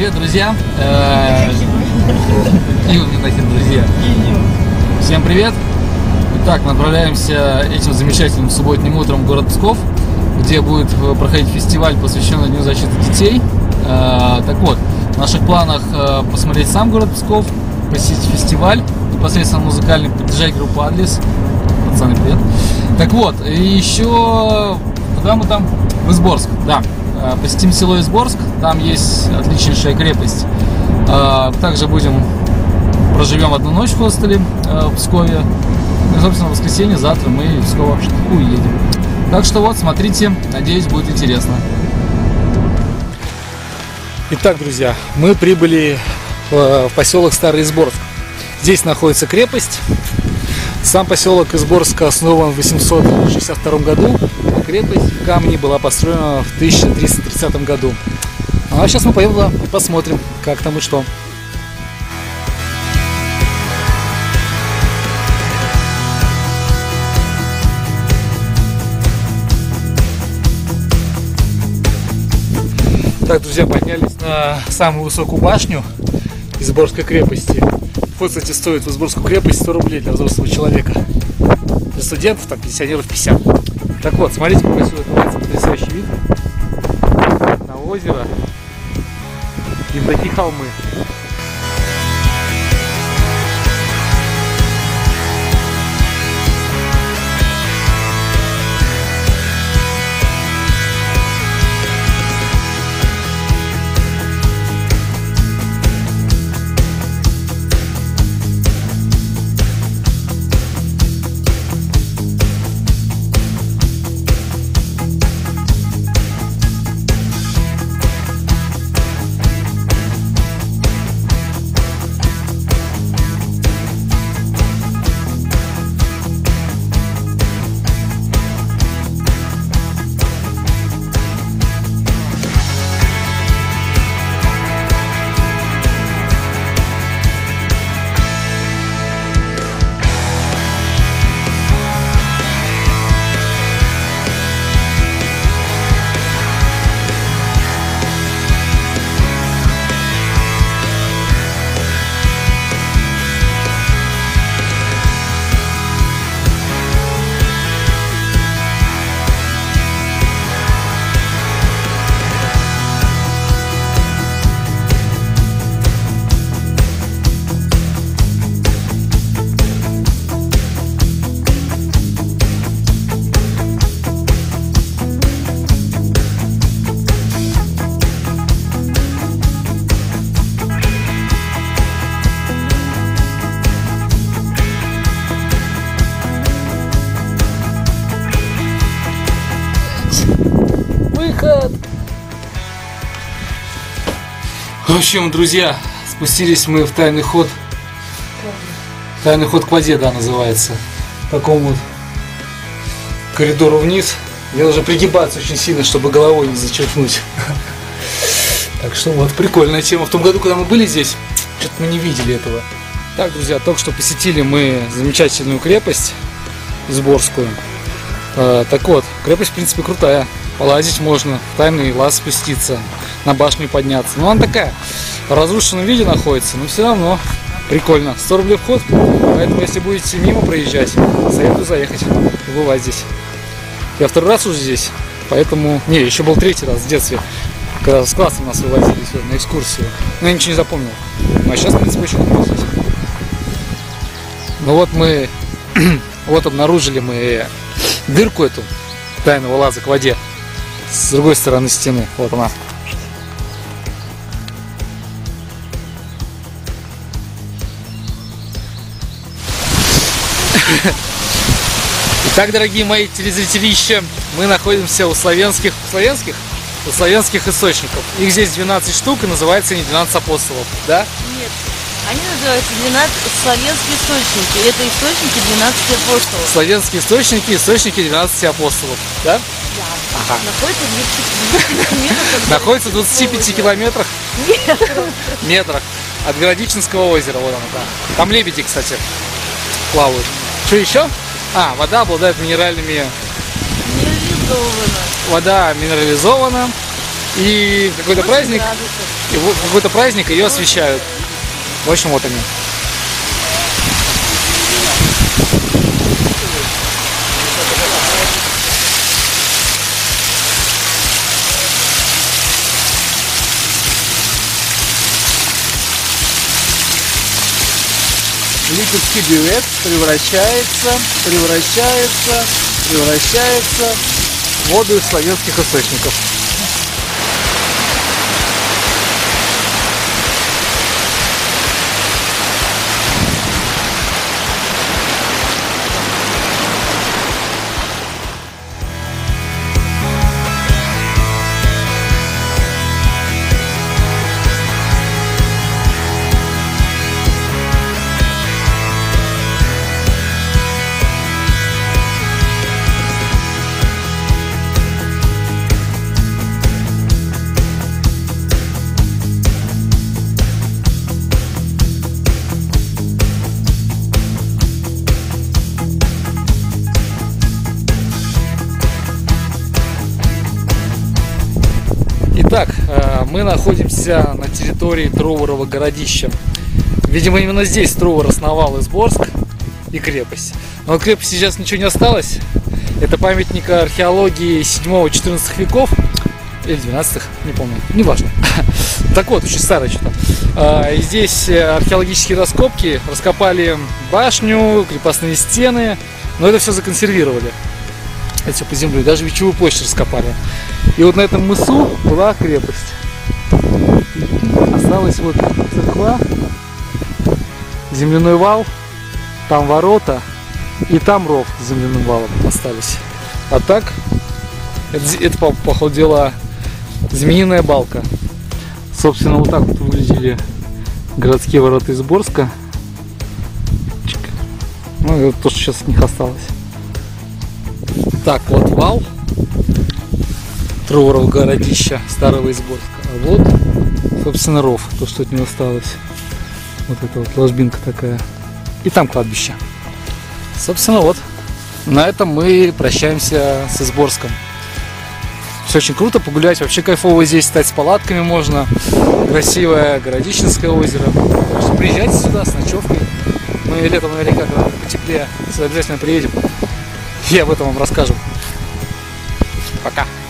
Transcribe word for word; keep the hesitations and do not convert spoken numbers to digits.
Привет, друзья! И у меня нахер, друзья! Всем привет! Итак, направляемся этим замечательным субботним утром в город Псков, где будет проходить фестиваль, посвященный Дню защиты детей. Так вот, в наших планах посмотреть сам город Псков, посетить фестиваль, непосредственно музыкальный, поддержать группу Адлис. Пацаны, привет! Так вот, и еще куда мы там? В Изборск, да. Посетим село Изборск, там есть отличнейшая крепость. Также будем, проживем одну ночь в хостеле в Пскове. И, собственно, в воскресенье, завтра мы в Псков уедем. Так что вот, смотрите, надеюсь, будет интересно. Итак, друзья, мы прибыли в поселок Старый Изборск. Здесь находится крепость. Сам поселок Изборск основан в восемьсот шестьдесят втором году. Крепость в камне была построена в тысяча триста тридцатом году. А сейчас мы поедем и посмотрим, как там и что. Так, друзья, поднялись на самую высокую башню Изборской крепости. Вход, кстати, стоит в Изборскую крепость сто рублей для взрослого человека. Для студентов, там, пенсионеров пятьдесят. Так вот, смотрите, какой сюда открывается потрясающий вид на озеро и на такие холмы. Выход! В общем, друзья, спустились мы в тайный ход. Тайный ход к воде, да, называется. По такому вот коридору вниз. Я должен пригибаться очень сильно, чтобы головой не зачерпнуть. Так что вот, прикольная тема. В том году, когда мы были здесь, что-то мы не видели этого. Так, друзья, только что посетили мы замечательную крепость Изборскую. Так вот, крепость, в принципе, крутая. Полазить можно, в тайный лаз спуститься, на башню подняться. Ну, она такая, в разрушенном виде находится, но все равно прикольно. сто рублей вход, поэтому, если будете мимо проезжать, советую заехать, побывать здесь. Я второй раз уже здесь, поэтому... Не, еще был третий раз в детстве, когда с классом нас вывозили на экскурсию. Но я ничего не запомнил. Ну, а сейчас, в принципе, очень хорошо здесь. Ну вот мы... вот обнаружили мы дырку эту тайного лаза к воде. С другой стороны стены. Вот она. Итак, дорогие мои телезрителища, мы находимся у славянских, славянских, у славянских источников. Их здесь двенадцать штук, и называется они двенадцать апостолов, да? Нет, они называются двенадцать славянские источники. Это источники двенадцати апостолов. Славянские источники, источники двенадцати апостолов, да? Да. Ага. Находится в двадцати пяти километрах. Находится в двадцати пяти километрах. Метрах от Городичинского озера. Вот оно, да. Там лебеди, кстати, плавают. Что еще? А, вода обладает минеральными... Минерализована. Вода минерализована. И какой-то праздник, и вот какой-то праздник ее освещают. В общем, вот они. Липецкий бювет превращается, превращается, превращается в воду из славянских источников. Итак, мы находимся на территории Троурово городища. Видимо, именно здесь Троур основал Изборск и крепость. Но от крепости сейчас ничего не осталось. Это памятник археологии седьмого-четырнадцатых веков. Или двенадцатых, не помню, неважно. Так вот, очень старое что-то. И здесь археологические раскопки. Раскопали башню, крепостные стены. Но это все законсервировали. Это все по земле. Даже Вечевую площадь раскопали. И вот на этом мысу была крепость. Осталась вот церква, земляной вал, там ворота и там ров с земляным валом остались. А так, это, это по, по ходу дела змеиная балка. Собственно, вот так вот выглядели городские ворота Изборска. Ну, это то, что сейчас от них осталось. Так, вот вал Троурово городища старого Изборска. А вот, собственно, ров, то, что от него осталось. Вот эта вот ложбинка такая. И там кладбище. Собственно, вот. На этом мы прощаемся с Изборском. Все очень круто, погулять. Вообще кайфово здесь, стать с палатками можно. Красивое Городищенское озеро. Так что приезжайте сюда с ночевкой. Мы летом наверняка, когда потеплее, сюда обязательно приедем. И об этом вам расскажем. Пока.